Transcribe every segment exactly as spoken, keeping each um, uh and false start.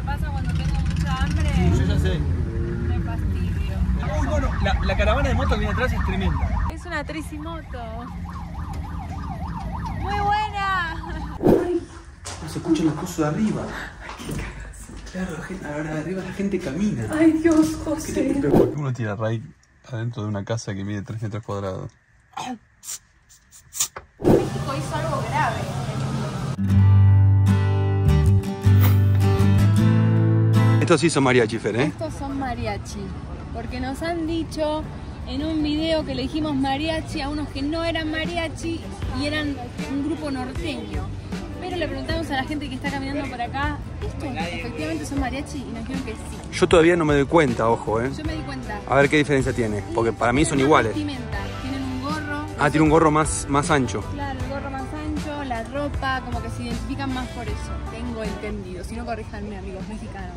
pasa cuando tengo mucha hambre. Sí, yo ya sé. Me fastidio. Uy, bueno, la, la caravana de moto que viene atrás es tremenda. Es una tricimoto. Muy buena. Ay, no se escuchan los cosos de arriba. Ay, qué cagas. Claro, la gente, ahora de arriba la gente camina. Ay, Dios, José. ¿Por qué uno tira raíz adentro de una casa que mide tres metros cuadrados? México hizo algo grave. Estos sí son mariachi, Fer, ¿eh? Estos son mariachi. Porque nos han dicho en un video que le dijimos mariachi a unos que no eran mariachi y eran un grupo norteño. Pero le preguntamos a la gente que está caminando por acá, ¿estos efectivamente son mariachi? Y nos dijeron que sí. Yo todavía no me doy cuenta, ojo, ¿eh? Yo me di cuenta. A ver qué diferencia tiene, porque para mí son iguales. Vestimenta. Tienen un gorro. Ah, tiene un gorro más, más ancho. Claro, el gorro más ancho, la ropa, como que se identifican más por eso. Tengo entendido. Si no, corríjanme, amigos mexicanos.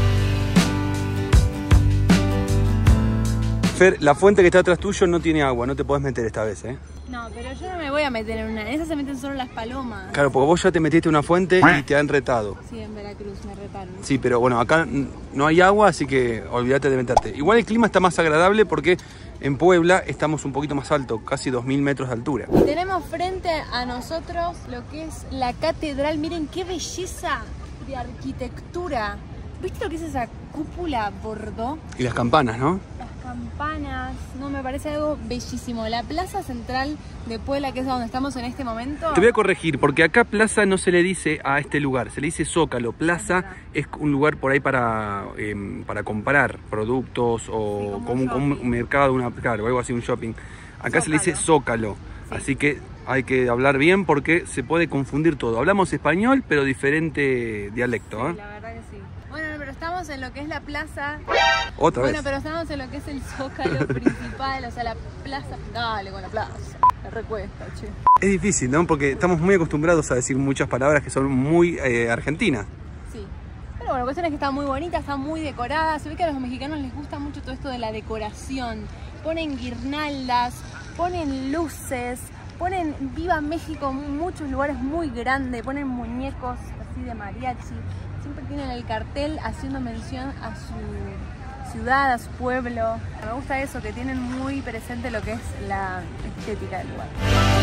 Fer, la fuente que está atrás tuyo no tiene agua, no te podés meter esta vez, ¿eh? No, pero yo no me voy a meter en una. En esas se meten solo las palomas. Claro, porque vos ya te metiste en una fuente y te han retado. Sí, en Veracruz me retaron. Sí, pero bueno, acá no hay agua, así que olvídate de meterte. Igual el clima está más agradable porque en Puebla estamos un poquito más alto, casi dos mil metros de altura. Y tenemos frente a nosotros lo que es la catedral. Miren qué belleza de arquitectura. ¿Viste lo que es esa cúpula bordó? Y las campanas, ¿no? Las campanas, no, me parece algo bellísimo. La plaza central de Puebla, que es donde estamos en este momento. Te voy a corregir, porque acá plaza no se le dice a este lugar, se le dice Zócalo. Plaza es un lugar por ahí para, eh, para comprar productos o Sí, como como, un como un mercado, una, claro, algo así, un shopping. Acá Zócalo. se le dice Zócalo, sí. Así que hay que hablar bien porque se puede confundir todo. Hablamos español, pero diferente dialecto, Sí, ¿eh? la verdad que sí. Bueno, pero estamos en lo que es la plaza. Otra Bueno, vez. pero estamos en lo que es el Zócalo principal, o sea, la plaza. Dale con la plaza. Me recuesta, che. Es difícil, ¿no? Porque estamos muy acostumbrados a decir muchas palabras que son muy eh, argentinas. Sí. Pero bueno, la cuestión es que está muy bonita, está muy decorada. Se ve que a los mexicanos les gusta mucho todo esto de la decoración. Ponen guirnaldas, ponen luces, ponen Viva México en muchos lugares muy grandes, ponen muñecos así de mariachi. Siempre tienen el cartel haciendo mención a su ciudad, a su pueblo. Me gusta eso, que tienen muy presente lo que es la estética del lugar.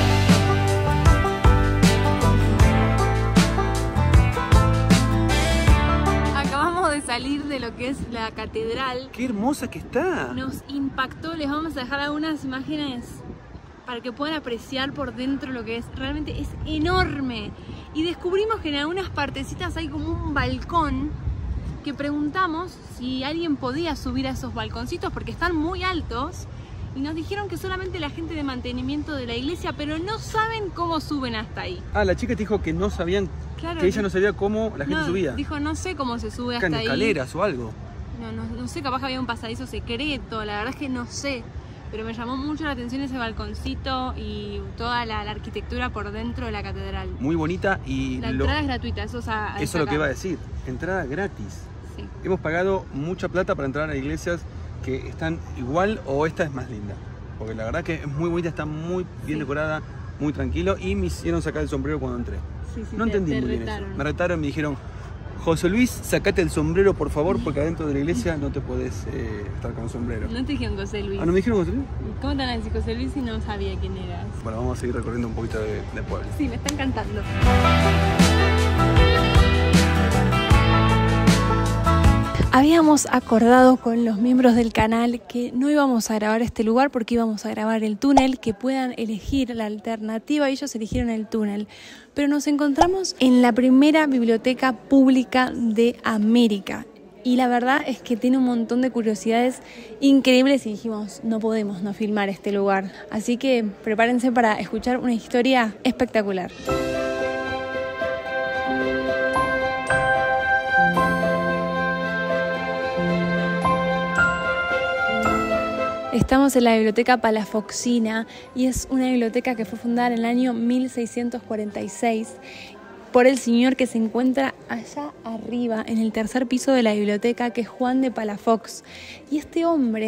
Acabamos de salir de lo que es la catedral. ¡Qué hermosa que está! Nos impactó, les vamos a dejar algunas imágenes para que puedan apreciar por dentro lo que es. Realmente es enorme. Y descubrimos que en algunas partecitas hay como un balcón que preguntamos si alguien podía subir a esos balconcitos porque están muy altos. Y nos dijeron que solamente la gente de mantenimiento de la iglesia, pero no saben cómo suben hasta ahí. Ah, la chica te dijo que no sabían, Claro, que ella no sabía cómo la gente no, subía. Dijo, no sé cómo se sube hasta ¿En ahí. escaleras o algo? No, no, no sé, capaz que había un pasadizo secreto, la verdad es que no sé. Pero me llamó mucho la atención ese balconcito y toda la, la arquitectura por dentro de la catedral. Muy bonita y... La lo, entrada es gratuita, eso, o sea, eso es lo que iba a decir. Entrada gratis. Sí. Hemos pagado mucha plata para entrar a iglesias que están igual o esta es más linda. Porque la verdad que es muy bonita, está muy bien Sí. decorada, muy tranquilo. Y me hicieron sacar el sombrero cuando entré. Sí, sí, No te, entendí te muy bien retaron. eso. Me retaron, me dijeron, José Luis, sacate el sombrero por favor, porque adentro de la iglesia no te podés eh, estar con el sombrero. No te dijeron José Luis. Ah, ¿no me dijeron José Luis? ¿Cómo te van a decir José Luis si no sabía quién eras? Bueno, vamos a seguir recorriendo un poquito de, de Puebla. Sí, me está encantando. Habíamos acordado con los miembros del canal que no íbamos a grabar este lugar porque íbamos a grabar el túnel, que puedan elegir la alternativa y ellos eligieron el túnel. Pero nos encontramos en la primera biblioteca pública de América y la verdad es que tiene un montón de curiosidades increíbles y dijimos no podemos no filmar este lugar. Así que prepárense para escuchar una historia espectacular. Estamos en la biblioteca Palafoxina y es una biblioteca que fue fundada en el año mil seiscientos cuarenta y seis por el señor que se encuentra allá arriba en el tercer piso de la biblioteca, que es Juan de Palafox. Y este hombre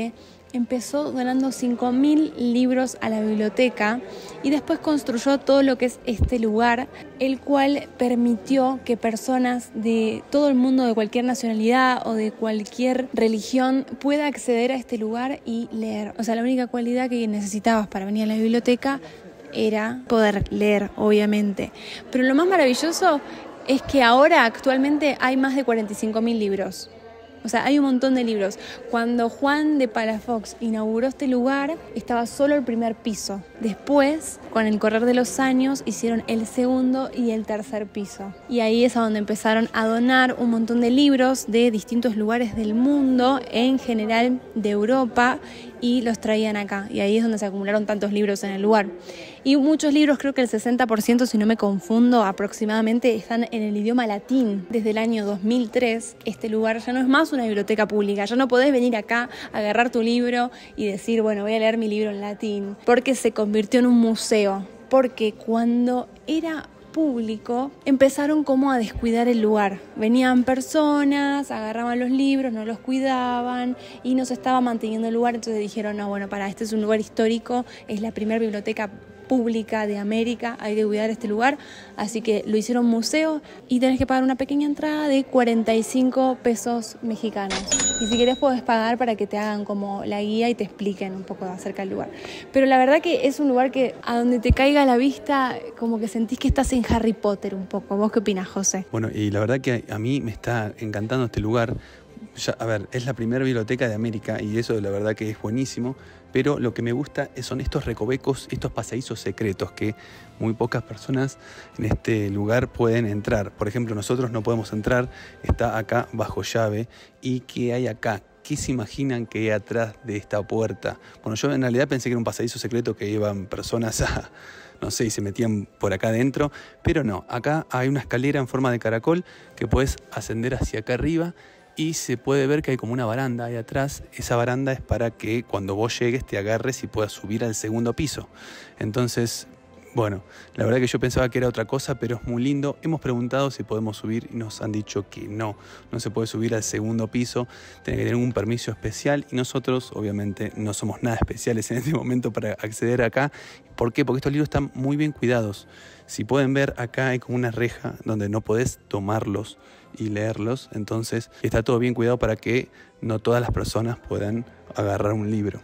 empezó donando cinco mil libros a la biblioteca y después construyó todo lo que es este lugar, el cual permitió que personas de todo el mundo, de cualquier nacionalidad o de cualquier religión, pueda acceder a este lugar y leer. O sea, la única cualidad que necesitabas para venir a la biblioteca era poder leer, obviamente. Pero lo más maravilloso es que ahora actualmente hay más de cuarenta y cinco mil libros. O sea, hay un montón de libros. Cuando Juan de Palafox inauguró este lugar, estaba solo el primer piso. Después, con el correr de los años, hicieron el segundo y el tercer piso. Y ahí es a donde empezaron a donar un montón de libros de distintos lugares del mundo, en general de Europa, y los traían acá. Y ahí es donde se acumularon tantos libros en el lugar. Y muchos libros, creo que el sesenta por ciento, si no me confundo, aproximadamente, están en el idioma latín. Desde el año dos mil tres, este lugar ya no es más una biblioteca pública. Ya no podés venir acá, agarrar tu libro y decir, bueno, voy a leer mi libro en latín. Porque se convirtió en un museo. Porque cuando era público, empezaron como a descuidar el lugar. Venían personas, agarraban los libros, no los cuidaban y no se estaba manteniendo el lugar. Entonces dijeron, no, bueno, para, este es un lugar histórico, es la primera biblioteca pública de América, hay que cuidar este lugar, así que lo hicieron museo y tenés que pagar una pequeña entrada de cuarenta y cinco pesos mexicanos. Y si querés podés pagar para que te hagan como la guía y te expliquen un poco acerca del lugar. Pero la verdad que es un lugar que a donde te caiga la vista, como que sentís que estás en Harry Potter un poco. ¿Vos qué opinás, José? Bueno, y la verdad que a mí me está encantando este lugar. Ya, a ver, es la primera biblioteca de América y eso la verdad que es buenísimo, pero lo que me gusta son estos recovecos, estos pasadizos secretos que muy pocas personas en este lugar pueden entrar. Por ejemplo, nosotros no podemos entrar, está acá bajo llave. ¿Y qué hay acá? ¿Qué se imaginan que hay atrás de esta puerta? Bueno, yo en realidad pensé que era un pasadizo secreto que iban personas a... no sé, y se metían por acá adentro, pero no, acá hay una escalera en forma de caracol que puedes ascender hacia acá arriba y se puede ver que hay como una baranda ahí atrás. Esa baranda es para que cuando vos llegues te agarres y puedas subir al segundo piso. Entonces, bueno, la verdad que yo pensaba que era otra cosa, pero es muy lindo. Hemos preguntado si podemos subir y nos han dicho que no, no se puede subir al segundo piso, tiene que tener un permiso especial y nosotros obviamente no somos nada especiales en este momento para acceder acá. ¿Por qué? Porque estos libros están muy bien cuidados. Si pueden ver, acá hay como una reja donde no podés tomarlos y leerlos, entonces está todo bien cuidado para que no todas las personas puedan agarrar un libro.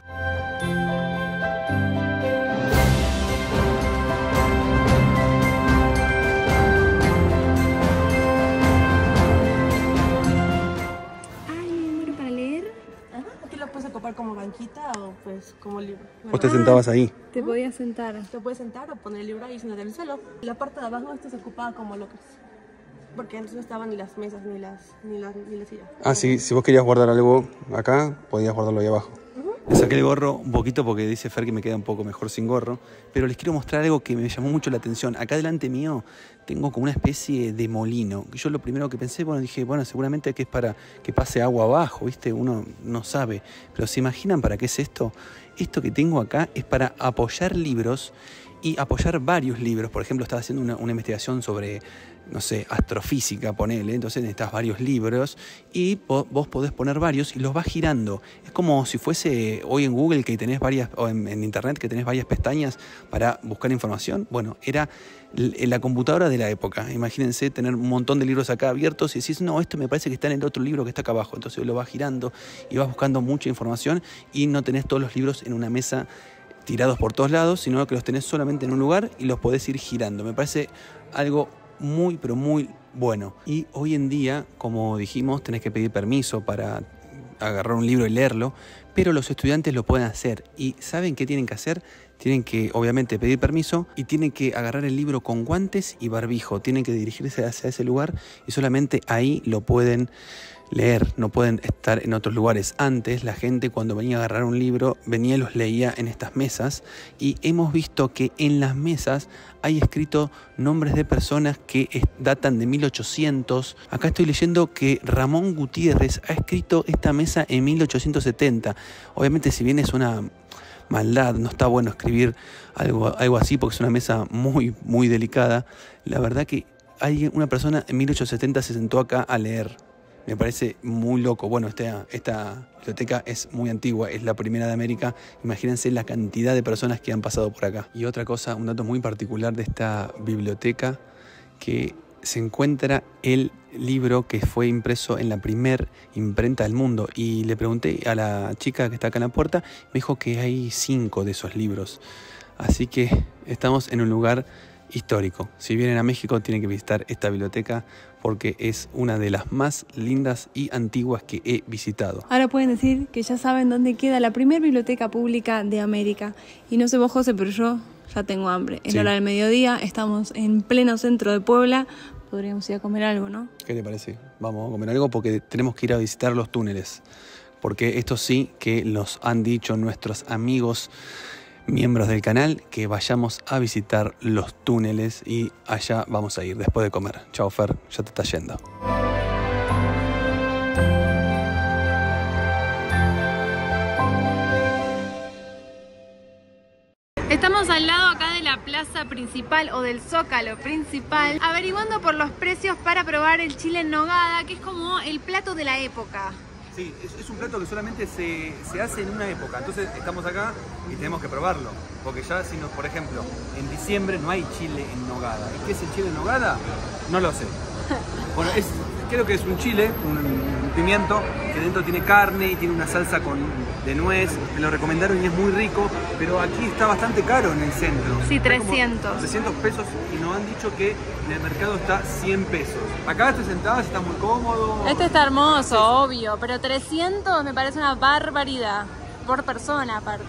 Como banquita o pues como libro. Bueno, ¿Vos te sentabas ahí? Te podías sentar. Te puedes sentar o poner el libro ahí sentado en el suelo. La parte de abajo esto se ocupaba como lockers. Porque antes no estaban ni las mesas ni las ni las, ni las sillas. Ah, sí, si vos querías guardar algo acá, podías guardarlo ahí abajo. Le saqué el gorro un poquito porque dice Fer que me queda un poco mejor sin gorro, pero les quiero mostrar algo que me llamó mucho la atención. Acá delante mío tengo como una especie de molino. Yo lo primero que pensé, bueno, dije, bueno, seguramente que es para que pase agua abajo, ¿viste? Uno no sabe. Pero ¿se imaginan para qué es esto? Esto que tengo acá es para apoyar libros y apoyar varios libros. Por ejemplo, estaba haciendo una, una investigación sobre, no sé, astrofísica, ponele. Entonces necesitas varios libros y vos, vos podés poner varios y los vas girando. Es como si fuese hoy en Google que tenés varias, o en, en Internet que tenés varias pestañas para buscar información. Bueno, era la computadora de la época. Imagínense tener un montón de libros acá abiertos y decís, no, esto me parece que está en el otro libro que está acá abajo. Entonces lo vas girando y vas buscando mucha información y no tenés todos los libros en una mesa tirados por todos lados, sino que los tenés solamente en un lugar y los podés ir girando. Me parece algo muy, pero muy bueno. Y hoy en día, como dijimos, tenés que pedir permiso para agarrar un libro y leerlo, pero los estudiantes lo pueden hacer. ¿Y saben qué tienen que hacer? Tienen que, obviamente, pedir permiso y tienen que agarrar el libro con guantes y barbijo. Tienen que dirigirse hacia ese lugar y solamente ahí lo pueden leer, no pueden estar en otros lugares. Antes la gente cuando venía a agarrar un libro venía y los leía en estas mesas y hemos visto que en las mesas hay escrito nombres de personas que datan de mil ochocientos. Acá estoy leyendo que Ramón Gutiérrez ha escrito esta mesa en mil ochocientos setenta. Obviamente, si bien es una maldad, no está bueno escribir algo, algo así porque es una mesa muy, muy delicada, la verdad que hay una persona en mil ochocientos setenta se sentó acá a leer. Me parece muy loco. Bueno, esta, esta biblioteca es muy antigua, es la primera de América. Imagínense la cantidad de personas que han pasado por acá. Y otra cosa, un dato muy particular de esta biblioteca, que se encuentra el libro que fue impreso en la primer imprenta del mundo. Y le pregunté a la chica que está acá en la puerta, me dijo que hay cinco de esos libros. Así que estamos en un lugar histórico. Si vienen a México tienen que visitar esta biblioteca porque es una de las más lindas y antiguas que he visitado. Ahora pueden decir que ya saben dónde queda la primera biblioteca pública de América. Y no sé vos, José, pero yo ya tengo hambre. Es Sí. la hora del mediodía, estamos en pleno centro de Puebla. Podríamos ir a comer algo, ¿no? ¿Qué te parece? Vamos a comer algo porque tenemos que ir a visitar los túneles. Porque esto sí que los han dicho nuestros amigos miembros del canal, que vayamos a visitar los túneles y allá vamos a ir después de comer. Chao, Fer, ya te estás yendo. Estamos al lado acá de la plaza principal o del zócalo principal, averiguando por los precios para probar el chile en nogada, que es como el plato de la época. Sí, es, es un plato que solamente se, se hace en una época, entonces estamos acá y tenemos que probarlo, porque ya si nos, por ejemplo, en diciembre no hay chile en nogada. ¿Y qué es el chile en nogada? No lo sé. Bueno, es, creo que es un chile, un, un pimiento, que dentro tiene carne y tiene una salsa con, de nuez. Me lo recomendaron y es muy rico, pero aquí está bastante caro en el centro. Sí, Está como trescientos. trescientos pesos y nos han dicho que en el mercado está cien pesos. Acá estoy sentada, está muy cómodo. Este está hermoso, obvio, pero trescientos me parece una barbaridad, por persona aparte.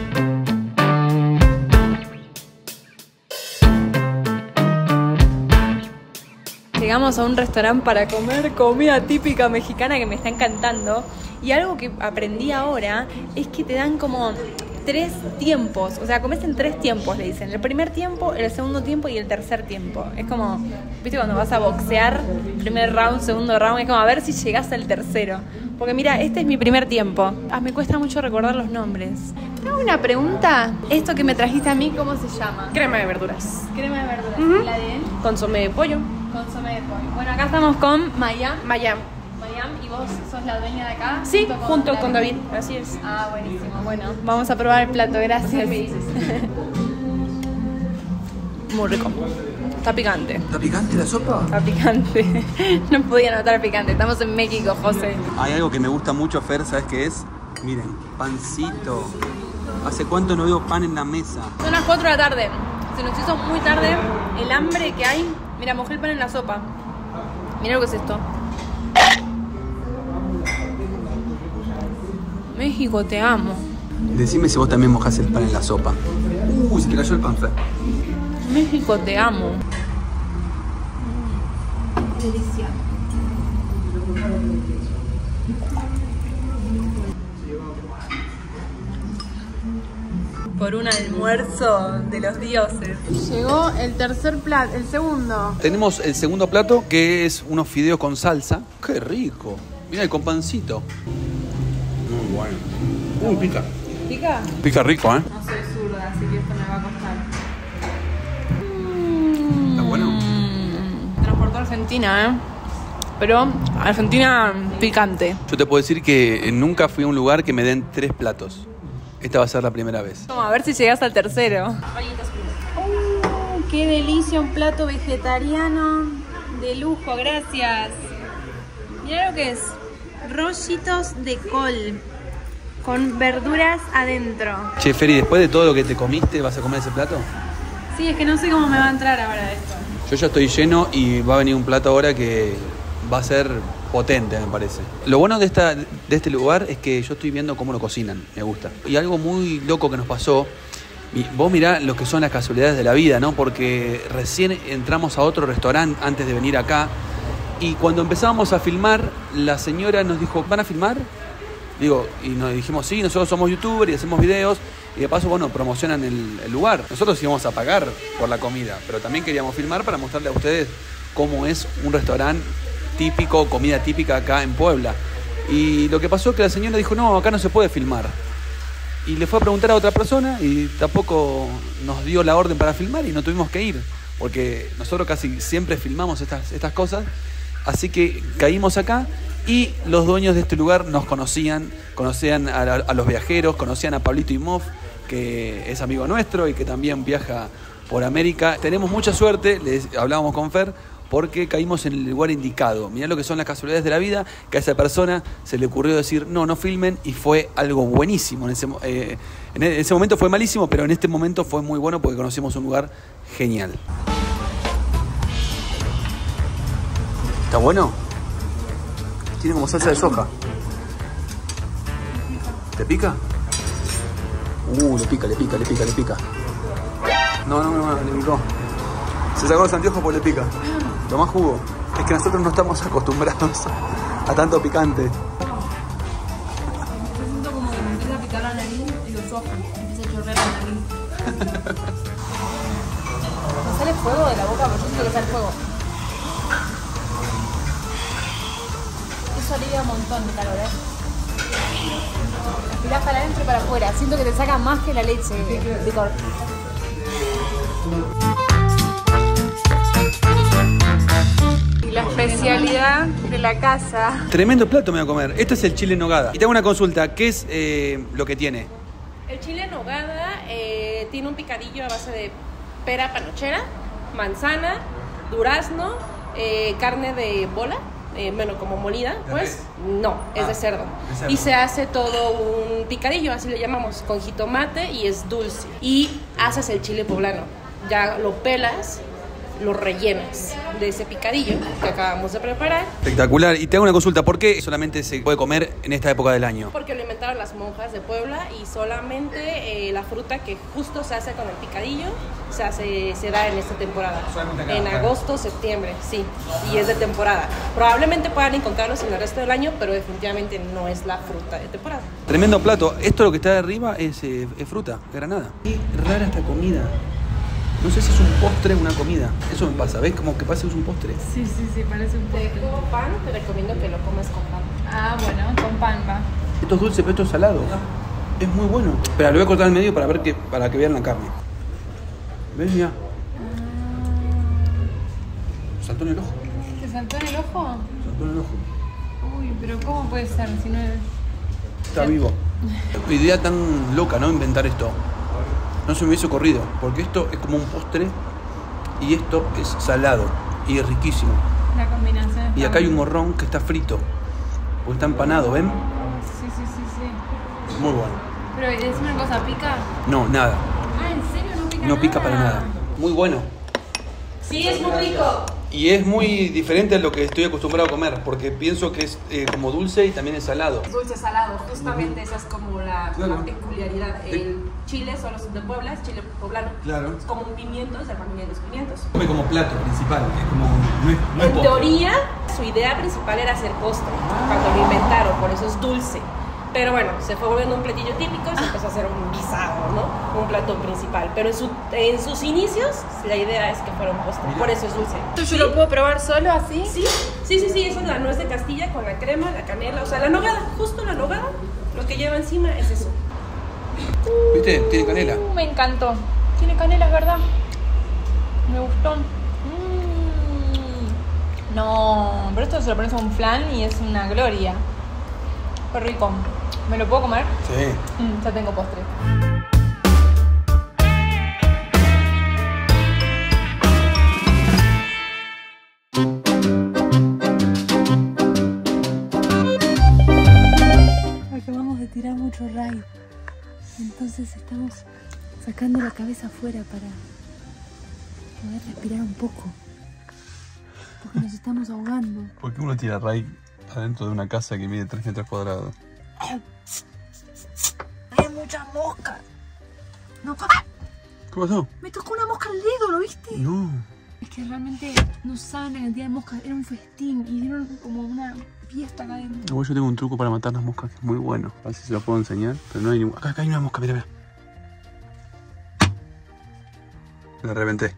Llegamos a un restaurante para comer comida típica mexicana que me está encantando. Y algo que aprendí ahora es que te dan como tres tiempos. O sea, comes en tres tiempos, le dicen. El primer tiempo, el segundo tiempo y el tercer tiempo. Es como, viste, cuando vas a boxear, primer round, segundo round, es como a ver si llegás al tercero. Porque mira, este es mi primer tiempo. Ah, me cuesta mucho recordar los nombres. Te hago una pregunta. Esto que me trajiste a mí, ¿cómo se llama? Crema de verduras. Crema de verduras. Ujú. ¿Y la de él? Consomé de pollo. Consomé de pollo. Bueno, acá estamos con Mayam. Mayam. Mayam, ¿y vos sos la dueña de acá? Sí, junto con David. David. Así es. Ah, buenísimo. Bueno, vamos a probar el plato, gracias. Me dices. Muy rico. Está picante. ¿Está picante la sopa? Está picante. No podía notar picante. Estamos en México, José. Hay algo que me gusta mucho, Fer, ¿sabes qué es? Miren, pancito. ¿Hace cuánto no veo pan en la mesa? Son las cuatro de la tarde. Se nos hizo muy tarde. El hambre que hay. Mira, mojé el pan en la sopa. Mira lo que es esto. México, te amo. Decime si vos también mojás el pan en la sopa. Uy, se te cayó el pan, Fer. México, te amo. Delicia. Por un almuerzo de los dioses. Llegó el tercer plato, el segundo. Tenemos el segundo plato, que es unos fideos con salsa. ¡Qué rico! Mira, con pancito. Muy bueno. Uy, pica. ¿Pica? Pica rico, ¿eh? No soy zurda, así que esto me va a costar. ¿Está bueno? Transportó a Argentina, ¿eh? Pero Argentina picante. Yo te puedo decir que nunca fui a un lugar que me den tres platos. Esta va a ser la primera vez. Vamos a ver si llegas al tercero. ¡Oh, qué delicia! Un plato vegetariano de lujo, gracias. Mira lo que es. Rollitos de col con verduras adentro. Che, Feri, después de todo lo que te comiste, ¿vas a comer ese plato? Sí, es que no sé cómo me va a entrar ahora esto. Yo ya estoy lleno y va a venir un plato ahora que va a ser potente, me parece. Lo bueno de, esta, de este lugar es que yo estoy viendo cómo lo cocinan, me gusta. Y algo muy loco que nos pasó, y vos mirá lo que son las casualidades de la vida, ¿no? Porque recién entramos a otro restaurante antes de venir acá y cuando empezábamos a filmar, la señora nos dijo, ¿van a filmar? Digo, y nos dijimos, sí, nosotros somos youtubers y hacemos videos y de paso, bueno, promocionan el, el lugar. Nosotros íbamos a pagar por la comida, pero también queríamos filmar para mostrarle a ustedes cómo es un restaurante típico, comida típica acá en Puebla. Y lo que pasó es que la señora dijo, no, acá no se puede filmar. Y le fue a preguntar a otra persona y tampoco nos dio la orden para filmar y no tuvimos que ir, porque nosotros casi siempre filmamos estas, estas cosas. Así que caímos acá Y los dueños de este lugar nos conocían, conocían a, a los viajeros, conocían a Pablito Imhoff, que es amigo nuestro y que también viaja por América. Tenemos mucha suerte, les hablábamos con Fer, porque caímos en el lugar indicado. Mirá lo que son las casualidades de la vida, que a esa persona se le ocurrió decir, no, no filmen, y fue algo buenísimo. En ese, eh, en ese momento fue malísimo, pero en este momento fue muy bueno porque conocimos un lugar genial. ¿Está bueno? Tiene como salsa de soja. ¿Te pica? Uh, le pica, le pica, le pica, le pica. No, no, no, no, le picó. Se sacó los anteojos porque le pica. Lo más jugo. Es que nosotros no estamos acostumbrados a tanto picante. Yo siento como que me empieza a picar la nariz y los ojos. Empieza a chorrear la nariz. Me sale fuego de la boca, pero yo siento que sale fuego. Eso alivia un montón de calor, ¿eh? Respirás para adentro y para afuera. Siento que te saca más que la leche de picor. Y la especialidad de la casa. Tremendo plato me voy a comer. Este es el chile en nogada. Y te hago una consulta. ¿Qué es eh, lo que tiene? El chile en nogada eh, tiene un picadillo a base de pera panochera, manzana, durazno, eh, carne de bola. Eh, bueno, como molida, pues no, es ah, de, cerdo. de cerdo. Y se hace todo un picadillo, así le llamamos, con jitomate y es dulce. Y haces el chile poblano, ya lo pelas, lo rellenas de ese picadillo que acabamos de preparar. Espectacular. Y te hago una consulta, ¿por qué solamente se puede comer en esta época del año? Porque lo inventaron las monjas de Puebla y solamente eh, la fruta que justo se hace con el picadillo se, hace, se da en esta temporada. Acá, en agosto, septiembre, sí. Y es de temporada. Probablemente puedan encontrarlos en el resto del año, pero definitivamente no es la fruta de temporada. Tremendo plato. Esto lo que está de arriba es, eh, es fruta, granada. Qué rara esta comida. No sé si es un postre o una comida. Eso me pasa, ¿ves? Como que pasa que es un postre. Sí, sí, sí, parece un postre. Te como pan, te recomiendo que lo comas con pan. Ah, bueno, con pan va. Esto es dulce, pero esto es salado. Es muy bueno. Espera, lo voy a cortar al medio para ver que, para que vean la carne. ¿Ves? Mira. Saltó en el ojo. ¿Te saltó en el ojo? Saltó en el ojo. Uy, pero ¿cómo puede ser si no es...? Está vivo. Idea tan loca, ¿no? Inventar esto. No se me hubiese ocurrido, porque esto es como un postre y esto es salado y es riquísimo. La combinación. Y acá hay un morrón que está frito, porque está empanado, ¿ven? Sí, sí, sí, sí. Muy bueno. Pero es una cosa, ¿pica? No, nada. Ah, ¿en serio no pica No nada? pica para nada. Muy bueno. Sí, es muy rico. Y es muy diferente a lo que estoy acostumbrado a comer, porque pienso que es eh, como dulce y también es salado. Dulce salado, justamente esa es como la, claro. la peculiaridad. El chile solo es de Puebla, es chile poblano. Claro. Es como un pimiento, es la familia de los pimientos. Come como plato principal, es como... No es, no es en postre. Teoría, su idea principal era hacer postre, cuando lo inventaron, por eso es dulce. Pero bueno, se fue volviendo un platillo típico y se empezó a hacer un guisado, ¿no? Un plato principal. Pero en, su, en sus inicios, la idea es que fuera un postre. Por eso es dulce. ¿Yo ¿Sí? lo puedo probar solo así? Sí, sí, sí, sí. Esa es la nuez de Castilla con la crema, la canela. O sea, la nogada, justo la nogada. Lo que lleva encima es eso. ¿Viste? Tiene canela. Uh, me encantó. Tiene canela, es verdad. Me gustó. Mm. No, pero esto se lo pones a un flan y es una gloria. Qué rico. ¿Me lo puedo comer? Sí. Mm, ya tengo postre. Acabamos de tirar mucho raid. Entonces estamos sacando la cabeza afuera para poder respirar un poco. Porque nos estamos ahogando. ¿Por qué uno tira raid adentro de una casa que mide tres metros cuadrados? Hay muchas moscas. No, ¿Qué pasó? me tocó una mosca al dedo, ¿lo viste? No. Es que realmente no saben la cantidad de moscas. Era un festín y dieron como una fiesta acá adentro. Luego yo tengo un truco para matar las moscas que es muy bueno. A ver si se lo puedo enseñar. Pero no hay ningún... Acá, acá hay una mosca, mira, mira. La reventé.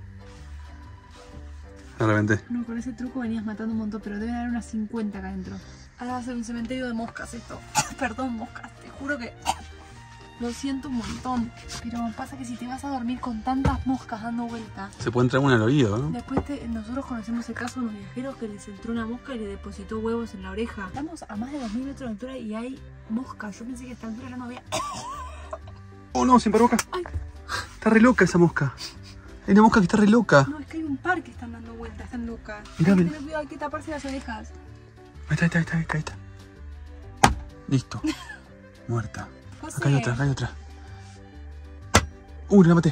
La reventé. No, con ese truco venías matando un montón, pero deben haber unas cincuenta acá adentro. Ahora va a ser un cementerio de moscas esto. Perdón, moscas, te juro que... Lo siento un montón, pero pasa que si te vas a dormir con tantas moscas dando vueltas... Se puede entrar una al oído, ¿no? Después te, nosotros conocemos el caso de unos viajeros que les entró una mosca y le depositó huevos en la oreja. Estamos a más de dos mil metros de altura y hay moscas. Yo pensé que a esta altura ya no había... Oh no, sin boca. Está re loca esa mosca. Hay una mosca que está re loca. No, es que hay un par que están dando vueltas, están locas. Mirá, Hay que mirá. tener cuidado, hay que taparse las orejas. Ahí está, ahí está, ahí está, ahí está. Listo. Muerta. José. Acá hay otra, acá hay otra. Uh, la maté.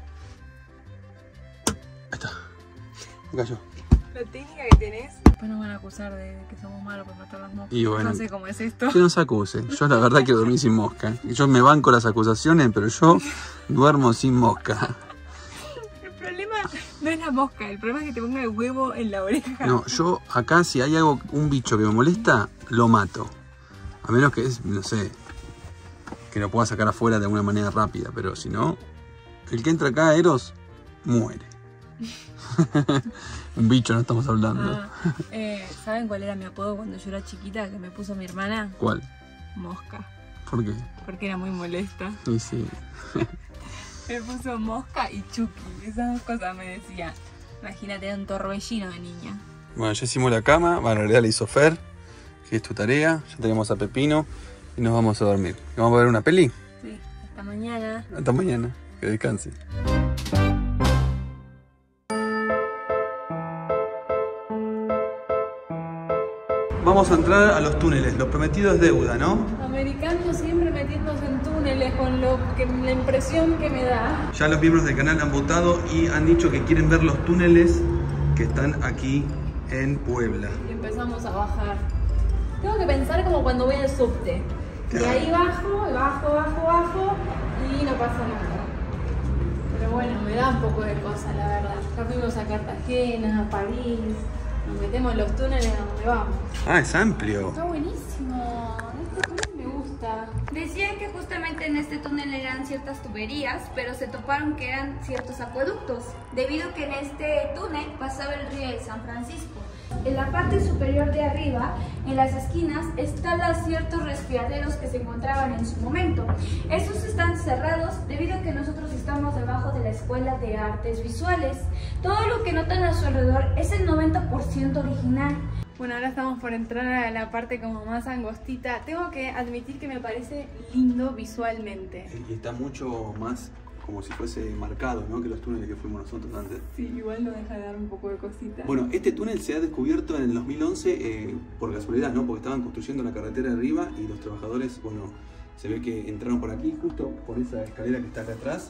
Ahí está. Me cayó. La técnica que tenés. Después nos van a acusar de que somos malos por matar las moscas. Y bueno, no sé cómo es esto. que nos acusen. Yo la verdad que dormí sin mosca. Yo me banco las acusaciones, pero yo duermo sin mosca. El problema no es la mosca, el problema es que te ponga el huevo en la oreja. No, yo acá si hay algo, un bicho que me molesta, lo mato. A menos que es, no sé, que lo pueda sacar afuera de alguna manera rápida, pero si no, el que entra acá, Eros, muere. Un bicho no estamos hablando. Ah, eh, ¿saben cuál era mi apodo cuando yo era chiquita que me puso mi hermana? ¿Cuál? Mosca. ¿Por qué? Porque era muy molesta. Y sí. Me puso Mosca y Chucky. Esas dos cosas me decía. Imagínate, era un torbellino de niña. Bueno, ya hicimos la cama, bueno, en realidad la hizo Fer, que es tu tarea. Ya tenemos a Pepino y nos vamos a dormir. ¿Vamos a ver una peli? Sí, hasta mañana. Hasta mañana, que descanse. Vamos a entrar a los túneles, lo prometido es deuda, ¿no? Americanos siempre metiéndose en túneles con lo que, la impresión que me da. Ya los miembros del canal han votado y han dicho que quieren ver los túneles que están aquí en Puebla. Y empezamos a bajar. Tengo que pensar como cuando voy al subte. Y ahí bajo, bajo, bajo, bajo y no pasa nada. Pero bueno, me da un poco de cosa, la verdad. Ya fuimos a Cartagena, a París. Nos metemos en los túneles a donde vamos. Ah, es amplio. Está buenísimo. Este túnel me gusta. Decían que justamente en este túnel eran ciertas tuberías, pero se toparon que eran ciertos acueductos, debido a que en este túnel pasaba el río de San Francisco. En la parte superior de arriba, en las esquinas, están los ciertos respiraderos que se encontraban en su momento. Estos están cerrados debido a que nosotros estamos debajo de la Escuela de Artes Visuales. Todo lo que notan a su alrededor es el noventa por ciento original. Bueno, ahora estamos por entrar a la parte como más angostita. Tengo que admitir que me parece lindo visualmente. Y está mucho más como si fuese marcado, ¿no? Que los túneles que fuimos nosotros antes. Sí, igual no deja de dar un poco de cosita. Bueno, este túnel se ha descubierto en el dos mil once eh, por casualidad, ¿no? Porque estaban construyendo la carretera arriba y los trabajadores, bueno, se ve que entraron por aquí, justo por esa escalera que está acá atrás.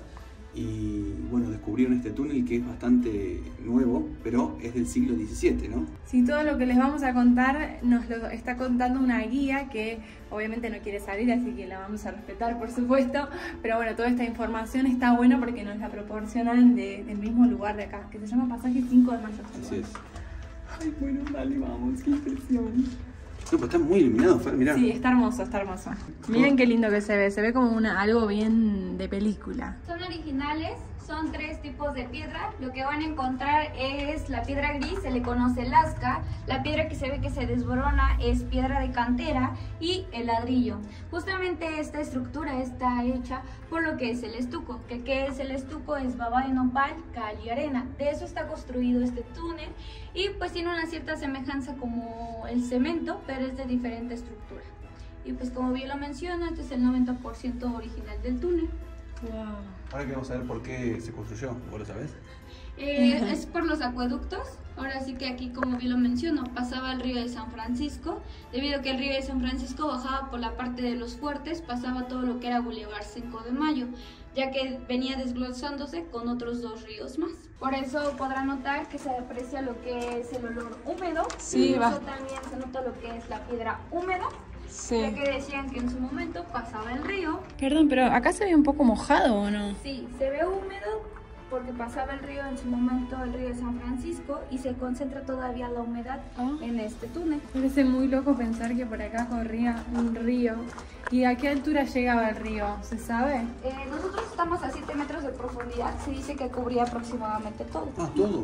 Y bueno, descubrieron este túnel que es bastante nuevo, pero es del siglo diecisiete, ¿no? Sí, todo lo que les vamos a contar nos lo está contando una guía que obviamente no quiere salir, así que la vamos a respetar, por supuesto. Pero bueno, toda esta información está buena porque nos la proporcionan de, del mismo lugar de acá, que se llama Pasaje cinco de mayo. Así es. Ay, bueno, dale, vamos, qué impresión. No, pero está muy iluminado, Fer, mirá. Sí, está hermoso, está hermoso. Miren qué lindo que se ve, se ve como una, algo bien de película. Son originales, son tres tipos de piedra. Lo que van a encontrar es la piedra gris, se le conoce lasca. La piedra que se ve que se desborona es piedra de cantera y el ladrillo. Justamente esta estructura está hecha por lo que es el estuco. ¿Que qué es el estuco? Es baba de nopal, cal y arena. De eso está construido este túnel y pues tiene una cierta semejanza como el cemento, pero es de diferente estructura. Y pues como bien lo menciona, este es el noventa por ciento original del túnel. Wow. Ahora que vamos a ver por qué se construyó, ¿vos lo sabés? Eh, es por los acueductos. Ahora sí que aquí, como bien lo menciono, pasaba el río de San Francisco. Debido a que el río de San Francisco bajaba por la parte de los fuertes, pasaba todo lo que era Boulevard cinco de mayo, ya que venía desglosándose con otros dos ríos más. Por eso podrán notar que se aprecia lo que es el olor húmedo. Sí, Incluso va. también se nota lo que es la piedra húmeda, Sí. ya que decían que en su momento pasaba el río. Perdón, pero acá se ve un poco mojado, ¿o no? Sí, se ve húmedo porque pasaba el río en su momento, el río de San Francisco, y se concentra todavía la humedad Ah. en este túnel. Parece muy loco pensar que por acá corría un río. ¿Y a qué altura llegaba el río? ¿Se sabe? Eh, nosotros estamos a siete metros de profundidad, se dice que cubría aproximadamente todo. Ah, todo.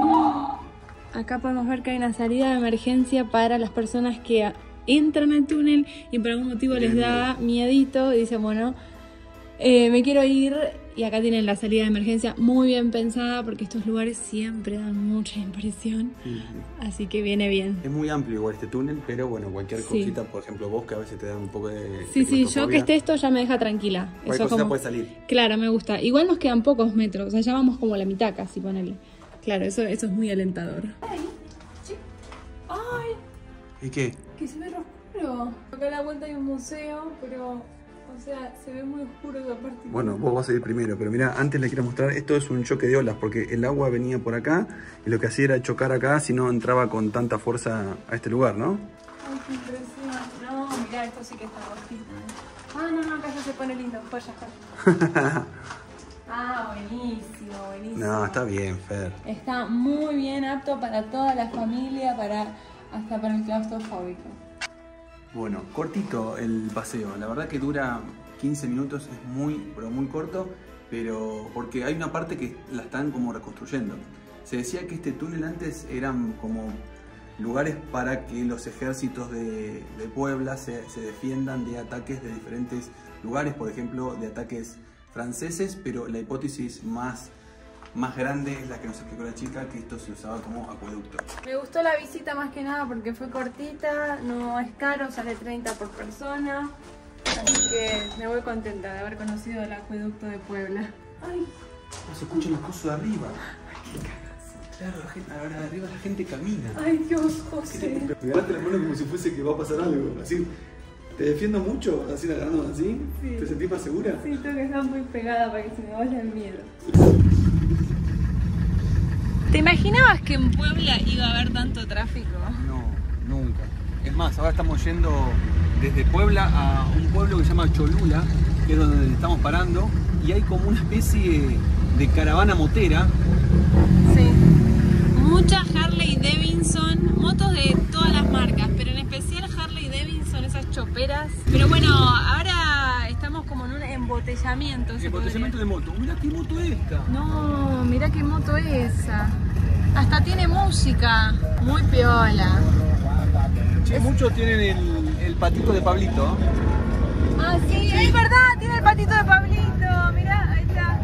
Acá podemos ver que hay una salida de emergencia para las personas que entran al túnel y por algún motivo les da miedito y dicen, bueno, Eh, me quiero ir y acá tienen la salida de emergencia muy bien pensada porque estos lugares siempre dan mucha impresión. Sí. Así que viene bien. Es muy amplio igual este túnel, pero bueno, cualquier sí. cosita, por ejemplo vos que a veces te da un poco de... Sí, de sí, yo que esté esto ya me deja tranquila. Cualquier Eso cosita como... puede salir. Claro, me gusta. Igual nos quedan pocos metros, o sea, ya vamos como la mitad casi, ponele. Claro, eso, eso es muy alentador. Ay, sí. Ay. ¿Y qué? Que se ve oscuro. Acá a la vuelta hay un museo, pero... O sea, se ve muy oscuro esa parte. Bueno, vos vas a ir primero, pero mira, antes le quiero mostrar, esto es un choque de olas, porque el agua venía por acá y lo que hacía era chocar acá si no entraba con tanta fuerza a este lugar, ¿no? Ay, qué impresión. No, mirá, esto sí que está rojito. Ah, no, no, acá ya se pone lindo, pues ya está. Ah, buenísimo, buenísimo. No, está bien, Fer. Está muy bien apto para toda la familia, para hasta para el claustrofóbico. Bueno, cortito el paseo, la verdad que dura quince minutos, es muy, pero muy corto, pero porque hay una parte que la están como reconstruyendo. Se decía que este túnel antes eran como lugares para que los ejércitos de, de Puebla se, se defiendan de ataques de diferentes lugares, por ejemplo, de ataques franceses, pero la hipótesis más... más grande es la que nos explicó la chica, que esto se usaba como acueducto. Me gustó la visita más que nada porque fue cortita, no es caro, sale treinta por persona. Así que me voy contenta de haber conocido el acueducto de Puebla. Ay. Oh, se escuchan los cosos de arriba. Ay, qué cagazo. Claro, la gente, ahora de arriba la gente camina. Ay, Dios, José. Me agarraste la mano como si fuese que va a pasar algo. Así, ¿te defiendo mucho? Así agarrando así. Sí. ¿Te sentís más segura? Sí, tengo que estar muy pegada para que se me vaya el miedo. ¿Te imaginabas que en Puebla iba a haber tanto tráfico? No, nunca. Es más, ahora estamos yendo desde Puebla a un pueblo que se llama Cholula, que es donde estamos parando, y hay como una especie de caravana motera. Sí. Muchas Harley Davidson, motos de todas las marcas, pero en especial Harley Davidson, esas choperas. Pero bueno, ahora estamos como en un embotellamiento. Embotellamiento de moto. Mirá qué moto es esta. No, mirá qué moto es esa. Hasta tiene música, muy piola. Che, muchos tienen el, el patito de Pablito. Ah, sí, es verdad, tiene el patito de Pablito. Mirá, ahí está.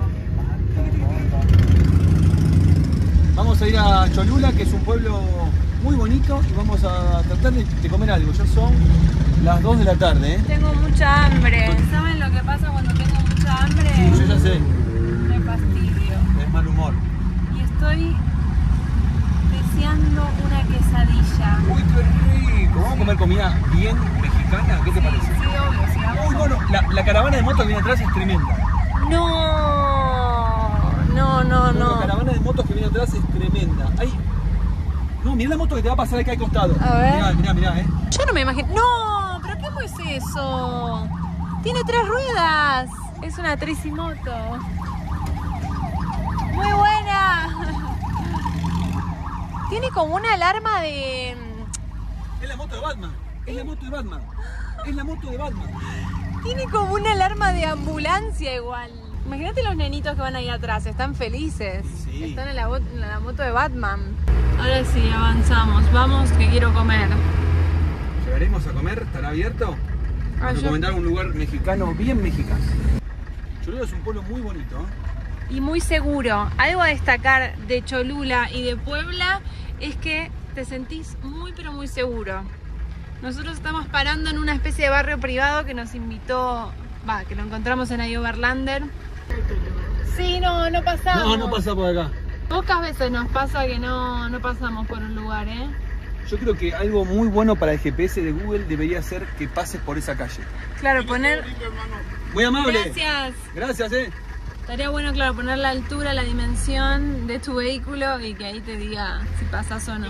Vamos a ir a Cholula, que es un pueblo muy bonito, y vamos a tratar de, de comer algo. Ya son las dos de la tarde, ¿eh? Tengo mucha hambre. ¿Saben lo que pasa cuando tengo mucha hambre? Sí, yo ya sé. Me fastidio. Es mal humor. Y estoy deseando una quesadilla. Uy, qué rico. Vamos a comer comida bien mexicana. ¿Qué te sí, parece? Sí, obvio. Sí, vamos. Uy, bueno, la, la caravana de motos que viene atrás es tremenda. No, no, no, no. La caravana de motos que viene atrás es tremenda. Ay, no, mirá la moto que te va a pasar acá al costado. A ver. Mirá, mirá, mirá, eh. Yo no me imagino. No, pero ¿cómo es eso? Tiene tres ruedas. Es una tricimoto. Muy buena. Tiene como una alarma de... Es la moto de Batman. Es la moto de Batman. Es la moto de Batman. Tiene como una alarma de ambulancia igual. Imagínate los nenitos que van ahí atrás, están felices. Sí. Están en la, en la moto de Batman. Ahora sí, avanzamos. Vamos, que quiero comer. ¿Llegaremos a comer? ¿Estará abierto? Ah, a recomendar yo... un lugar mexicano, bien mexicano. Cholula es un pueblo muy bonito, ¿eh? Y muy seguro. Algo a destacar de Cholula y de Puebla es que te sentís muy pero muy seguro. Nosotros estamos parando en una especie de barrio privado que nos invitó, va, que lo encontramos en ahí Overlander. Sí, no, no pasamos. No, no pasa por acá. Pocas veces nos pasa que no, no pasamos por un lugar, ¿eh? Yo creo que algo muy bueno para el G P S de Google debería ser que pases por esa calle. Claro, poner... Muy amable. Gracias. Gracias, eh. Estaría bueno, claro, poner la altura, la dimensión de tu vehículo y que ahí te diga si pasas o no.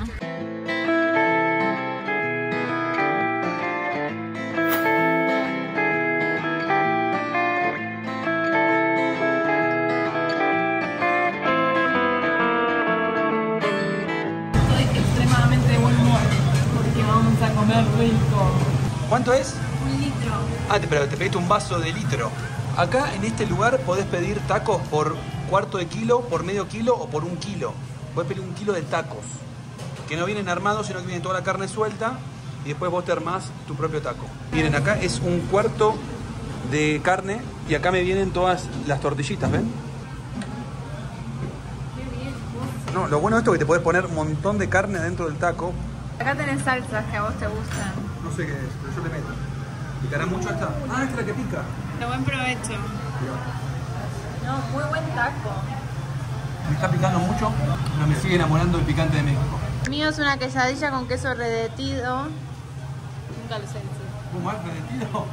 A comer rico. ¿Cuánto es? Un litro. Ah, pero te pediste un vaso de litro. Acá en este lugar podés pedir tacos por cuarto de kilo, por medio kilo o por un kilo. Podés pedir un kilo de tacos, que no vienen armados, sino que viene toda la carne suelta y después vos te armás tu propio taco. Miren, acá es un cuarto de carne Y acá me vienen todas las tortillitas, ¿ven? No, lo bueno de esto es que te podés poner un montón de carne dentro del taco. Acá tenés salsas que a vos te gustan. No sé qué es, pero yo le meto. ¿Picará mucho esta? Ah, esta es la que pica. De buen provecho. No, muy buen taco. Me está picando mucho, pero me sigue enamorando el picante de México. El mío es una quesadilla con queso derretido. Nunca lo sé decir. ¿Un mal derretido?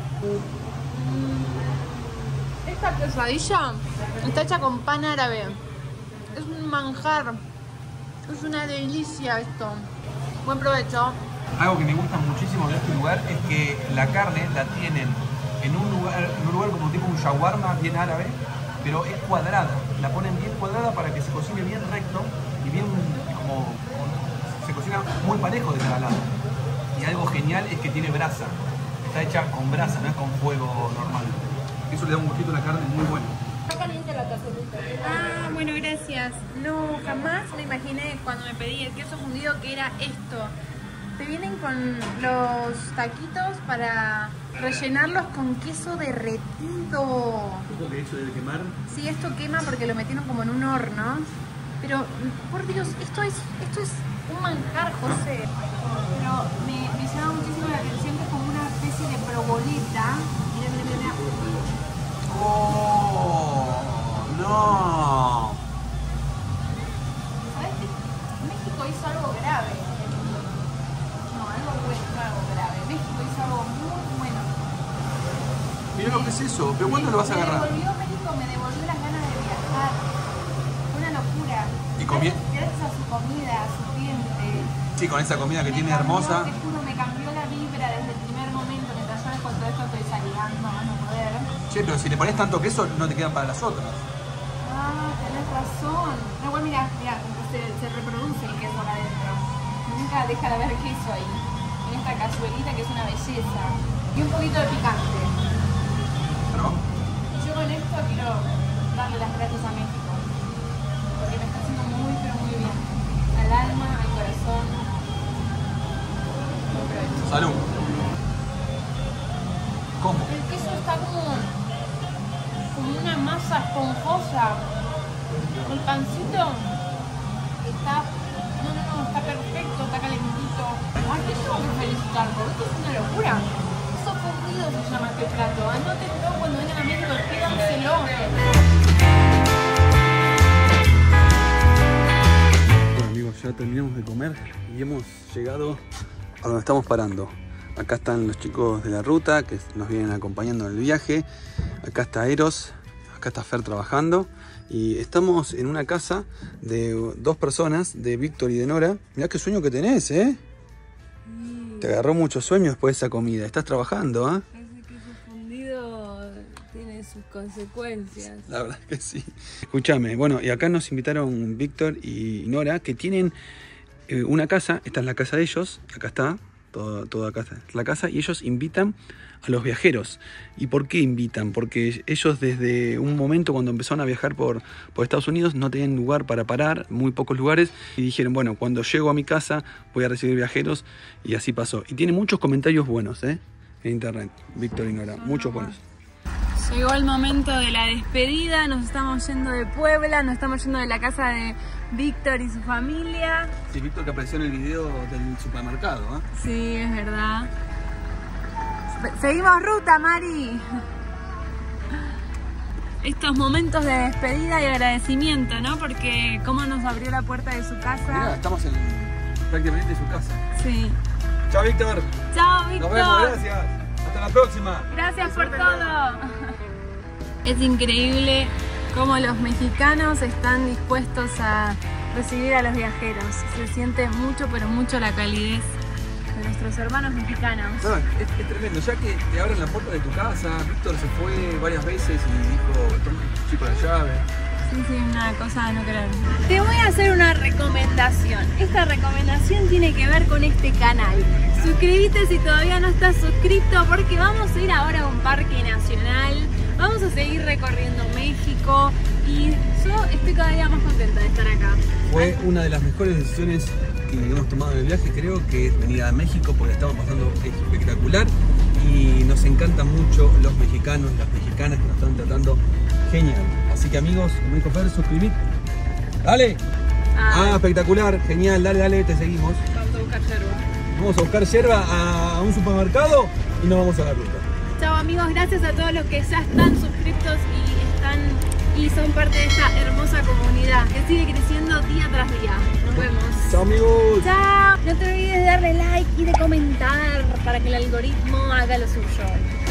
Esta quesadilla está hecha con pan árabe. Es un manjar. Es una delicia esto. Buen provecho. Algo que me gusta muchísimo de este lugar es que la carne la tienen en un lugar, en un lugar como tipo un shawarma bien árabe, pero es cuadrada. La ponen bien cuadrada para que se cocine bien recto y bien como, como se cocina muy parejo de cada lado. Y algo genial es que tiene brasa. Está hecha con brasa, no es con fuego normal. Eso le da un gustito a la carne muy bueno. Está caliente la cacerita. Ah, bueno, gracias. No, jamás me imaginé cuando me pedí el queso fundido que era esto. Te vienen con los taquitos para rellenarlos con queso derretido. ¿Supongo que eso debe quemar? Sí, esto quema porque lo metieron como en un horno. Pero, por Dios, esto es, esto es un manjar, José. Pero me, me llama muchísimo la atención que es como una especie de proboleta. Mira, mira, mira. ¡Oh! ¡No! ¿Sabes qué? México hizo algo grave. No, algo bueno, no algo grave. México hizo algo muy bueno. Mira lo que es eso. ¿Pero cuándo lo vas a agarrar? Me devolvió México, me devolvió las ganas de viajar. Una locura. ¿Y comí? Gracias a su comida, a su gente. Sí, con esa comida que Me tiene cambió, hermosa. Te juro, me cambió la vibra desde el primer momento. Mientras yo con todo esto estoy salivando, a no poder. Che, pero si le pones tanto queso, no te quedan para las otras. Ah, tenés razón. No, bueno, mira, mira, se, se reproduce el queso acá adentro. Nunca deja de haber queso ahí. En esta cazuelita que es una belleza. Y un poquito de picante. ¿No? Yo con esto quiero darle las gracias a México. Porque me está haciendo muy, pero muy bien. Al alma, al corazón. Salud. ¿Cómo? El queso está como, como una masa esponjosa. El pancito está, no, no, no, está perfecto, está calentito. Ay, ¿qué tengo que felicitarlo? Esto es una locura. Queso fundido se llama este plato. Anótenlo cuando vengan a México, pídanselo. Bueno amigos, ya terminamos de comer y hemos llegado a donde estamos parando. Acá están los chicos de la ruta que nos vienen acompañando en el viaje. Acá está Eros, acá está Fer trabajando. Y estamos en una casa de dos personas, de Víctor y de Nora. Mirá qué sueño que tenés, ¿eh? Sí. Te agarró mucho sueño después de esa comida. Estás trabajando, ¿eh? Ese queso fundido tiene sus consecuencias. La verdad que sí. Escúchame, bueno, y acá nos invitaron Víctor y Nora, que tienen eh, una casa. Esta es la casa de ellos, acá está. Toda, toda casa, la casa, y ellos invitan a los viajeros. ¿Y por qué invitan? Porque ellos desde un momento cuando empezaron a viajar por, por Estados Unidos no tenían lugar para parar, muy pocos lugares, y dijeron, bueno, cuando llego a mi casa voy a recibir viajeros, y así pasó. Y tiene muchos comentarios buenos, ¿eh? En internet, Víctor y Nora, muchos buenos. Llegó el momento de la despedida, nos estamos yendo de Puebla, nos estamos yendo de la casa de Víctor y su familia. Sí, Víctor que apareció en el video del supermercado, ¿eh? Sí, es verdad. Seguimos ruta, Mari. Estos momentos de despedida y agradecimiento, ¿no? Porque cómo nos abrió la puerta de su casa. Mirá, estamos en, prácticamente en su casa. Sí. Chao, Víctor. Chao, Víctor. Nos vemos, gracias. Hasta la próxima. Gracias por todo. Es increíble cómo los mexicanos están dispuestos a recibir a los viajeros. Se siente mucho, pero mucho la calidez de nuestros hermanos mexicanos. No, es, es tremendo, ya que te abren la puerta de tu casa. Víctor se fue varias veces y dijo, toma, chico, la llave. Sí, sí, una cosa de no creer. Te voy a hacer una recomendación. Esta recomendación tiene que ver con este canal. Suscríbete si todavía no estás suscrito, porque vamos a ir ahora a un parque nacional. Vamos a seguir recorriendo México y yo estoy cada día más contenta de estar acá. Fue una de las mejores decisiones que hemos tomado en el viaje, creo, que es venir a México porque estamos pasando espectacular. y nos encantan mucho los mexicanos, las mexicanas que nos están tratando genial. Así que amigos, como dijo Fer, suscribid. ¡Dale! Ah, ah, espectacular, genial, dale, dale, te seguimos. Vamos a buscar yerba. Vamos a buscar yerba a un supermercado y nos vamos a la ruta. Chao amigos, gracias a todos los que ya están suscriptos y están y son parte de esta hermosa comunidad que sigue creciendo día tras día. Nos vemos. Chao amigos. Chao. No te olvides de darle like y de comentar para que el algoritmo haga lo suyo.